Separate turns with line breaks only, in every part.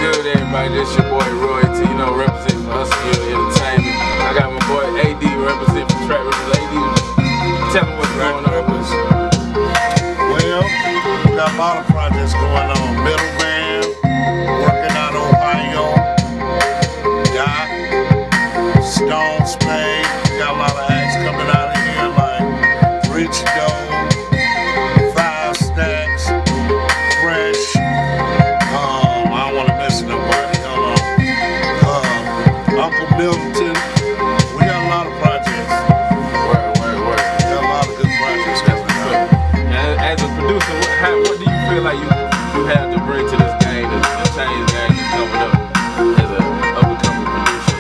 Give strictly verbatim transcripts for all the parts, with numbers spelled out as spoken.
good, everybody? This your boy Royalty, you know, representing for Hustle Entertainment. I got my boy A D representing for TrackRippas. A D, tell them what's going on.
Well, we got a lot of projects going on. Middleman, working out Ohio, Dot, Stone Spade. We got a lot of acts coming out of here like Rich Doe, Five Stacks, Fresh. Um, I don't want to miss nobody. Hold on. Um, Uncle Milton. We got a lot of projects.
Word, word, word.
We got a lot of good projects coming out.
And as a producer, what, how, what do you feel like you you have to bring to this game, to, to change the game that's coming up as an up-and-coming producer?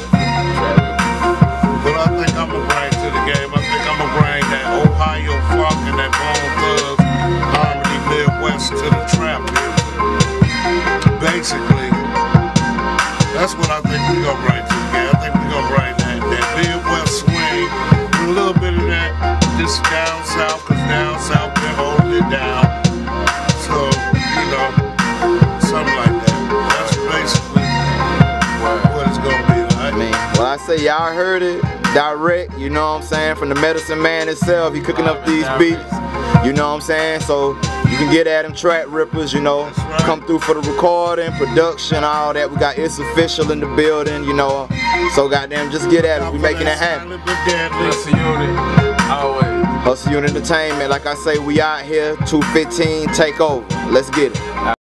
What I think I'm gonna bring to the game, I think I'm gonna bring that Ohio funk and that Bone Thugs harmony Midwest to the trap music. Basically, that's what I think we're gonna bring to the game. I think we're gonna bring that, that Midwest swing, with a little bit of that, this down south, cause down south they're holding it down. So, you know, something like that. That's basically what it's gonna be like.
I mean, well, I say y'all heard it direct, you know what I'm saying, from the medicine man himself. He cooking up these beats, you know what I'm saying. So you can get at him, TrackRippas, you know,
right. Come
through for the recording, production, all that. We got It's Official in the building, you know. So goddamn, just get at it. We making it happen.
Hustle Unit, always.
Hustle Unit Entertainment, like I say, we out here, two fifteen, take over. Let's get it.